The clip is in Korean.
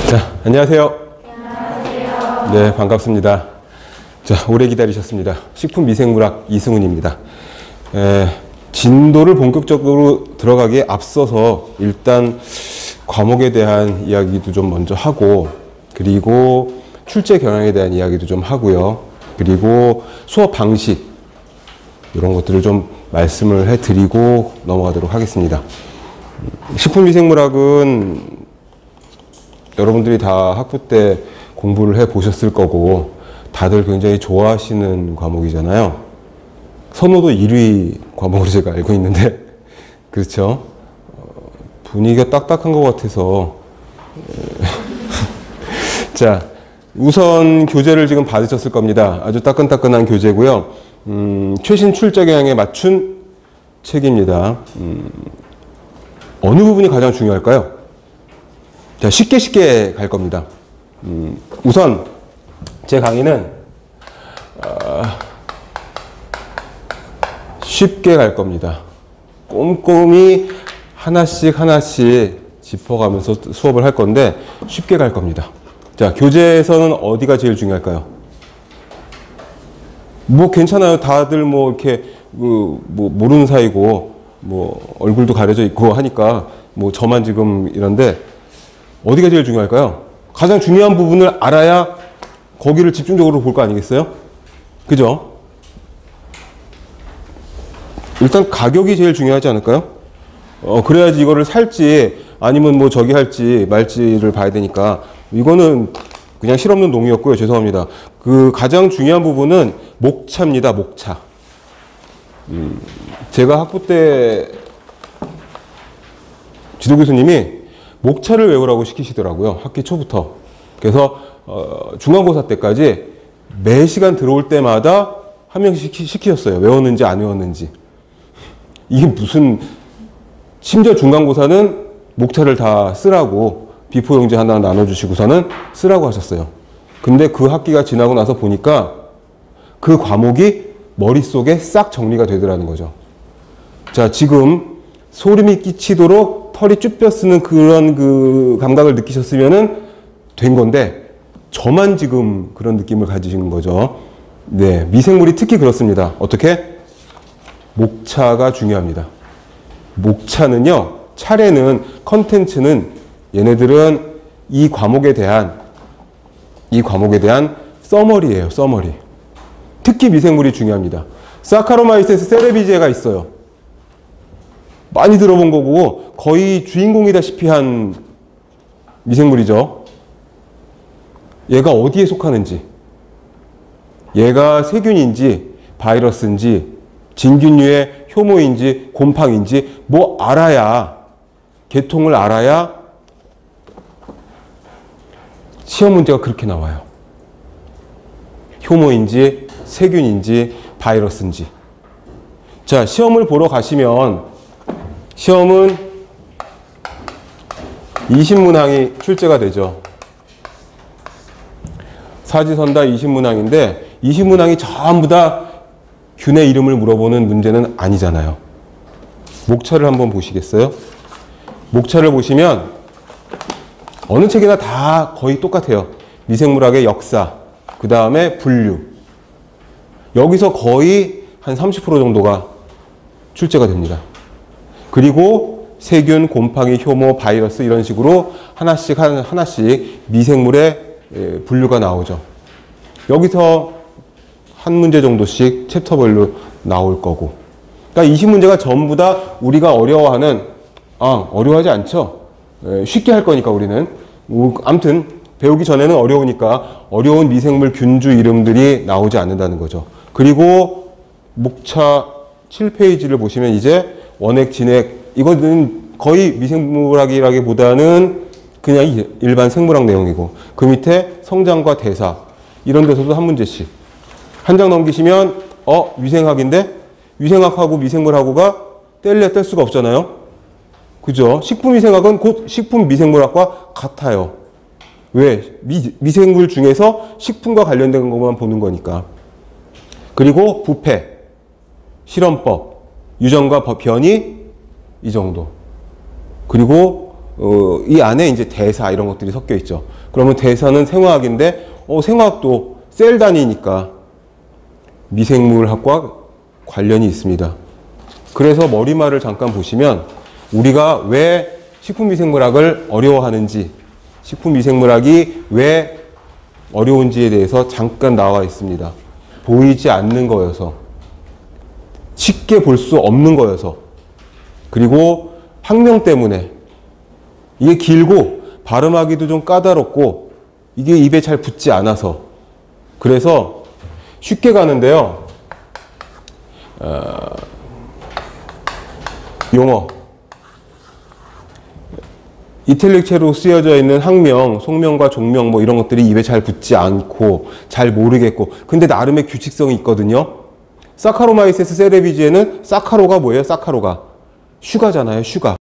자, 안녕하세요. 안녕하세요. 네, 반갑습니다. 자, 오래 기다리셨습니다. 식품미생물학 이승훈입니다. 진도를 본격적으로 들어가기에 앞서서 일단 과목에 대한 이야기도 좀 먼저 하고, 그리고 출제 경향에 대한 이야기도 좀 하고요. 그리고 수업 방식, 이런 것들을 좀 말씀을 해드리고 넘어가도록 하겠습니다. 식품미생물학은 여러분들이 다 학부 때 공부를 해 보셨을 거고 다들 굉장히 좋아하시는 과목이잖아요. 선호도 1위 과목으로 제가 알고 있는데 그렇죠? 분위기가 딱딱한 것 같아서 자, 우선 교재를 지금 받으셨을 겁니다. 아주 따끈따끈한 교재고요. 최신 출제 경향에 맞춘 책입니다. 어느 부분이 가장 중요할까요? 자, 쉽게 갈 겁니다. 우선 제 강의는 쉽게 갈 겁니다. 꼼꼼히 하나씩 짚어가면서 수업을 할 건데 쉽게 갈 겁니다. 자, 교재에서는 어디가 제일 중요할까요? 뭐 괜찮아요. 다들 뭐 이렇게 모르는 사이고 뭐 얼굴도 가려져 있고 하니까 뭐 저만 지금 이런데 어디가 제일 중요할까요? 가장 중요한 부분을 알아야 거기를 집중적으로 볼 거 아니겠어요? 그죠? 일단 가격이 제일 중요하지 않을까요? 그래야지 이거를 살지 아니면 뭐 저기 할지 말지를 봐야 되니까 이거는 그냥 실없는 농이었고요. 죄송합니다. 그 가장 중요한 부분은 목차입니다. 목차. 제가 학부 때 지도교수님이 목차를 외우라고 시키시더라고요. 학기 초부터. 그래서 중간고사 때까지 매 시간 들어올 때마다 한 명씩 시키셨어요. 외웠는지 안 외웠는지. 이게 무슨, 심지어 중간고사는 목차를 다 쓰라고 비포용지 하나 나눠주시고서는 쓰라고 하셨어요. 근데 그 학기가 지나고 나서 보니까 그 과목이 머릿속에 싹 정리가 되더라는 거죠. 자, 지금 소름이 끼치도록 털이 쭈뼛 쓰는 그런 그 감각을 느끼셨으면은 된 건데 저만 지금 그런 느낌을 가지시는 거죠. 네, 미생물이 특히 그렇습니다. 어떻게? 목차가 중요합니다. 목차는요, 차례는, 컨텐츠는 얘네들은 이 과목에 대한 서머리예요. 서머리. 특히 미생물이 중요합니다. 사카로마이세스 세레비제가 있어요. 많이 들어본 거고 거의 주인공이다시피 한 미생물이죠. 얘가 어디에 속하는지, 얘가 세균인지 바이러스인지 진균류의 효모인지 곰팡인지 뭐 알아야, 계통을 알아야 시험 문제가 그렇게 나와요. 효모인지 세균인지 바이러스인지. 자, 시험을 보러 가시면 시험은 20문항이 출제가 되죠. 사지선다 20문항인데 20문항이 전부 다 균의 이름을 물어보는 문제는 아니잖아요. 목차를 한번 보시겠어요? 목차를 보시면 어느 책이나 다 거의 똑같아요. 미생물학의 역사, 그 다음에 분류. 여기서 거의 한 30% 정도가 출제가 됩니다. 그리고 세균, 곰팡이, 효모, 바이러스 이런 식으로 하나씩 미생물의 분류가 나오죠. 여기서 한 문제 정도씩 챕터별로 나올 거고. 그러니까 20문제가 전부 다 우리가 어려워하는, 어려워하지 않죠. 쉽게 할 거니까 우리는. 아무튼 배우기 전에는 어려우니까 어려운 미생물 균주 이름들이 나오지 않는다는 거죠. 그리고 목차 7페이지를 보시면 이제 원액, 진액, 이거는 거의 미생물학이라기보다는 그냥 일반 생물학 내용이고 그 밑에 성장과 대사 이런 데서도 한 문제씩 한 장 넘기시면 위생학인데 위생학하고 미생물학고가 뗄래야 뗄 수가 없잖아요. 그죠? 식품위생학은 곧 식품미생물학과 같아요. 왜? 미생물 중에서 식품과 관련된 것만 보는 거니까. 그리고 부패, 실험법, 유전과 변이 이 정도. 그리고 이 안에 이제 대사 이런 것들이 섞여 있죠. 그러면 대사는 생화학인데 생화학도 셀 단위니까 미생물학과 관련이 있습니다. 그래서 머리말을 잠깐 보시면 우리가 왜 식품미생물학을 어려워하는지, 식품미생물학이 왜 어려운지에 대해서 잠깐 나와 있습니다. 보이지 않는 거여서, 쉽게 볼 수 없는 거여서, 그리고 학명 때문에 이게 길고 발음하기도 좀 까다롭고 이게 입에 잘 붙지 않아서, 그래서 쉽게 가는데요. 용어, 이탈릭체로 쓰여져 있는 학명, 속명과 종명 뭐 이런 것들이 입에 잘 붙지 않고 잘 모르겠고, 근데 나름의 규칙성이 있거든요. 사카로마이세스 세레비지에는 사카로가 뭐예요? 사카로가 슈가잖아요. 슈가.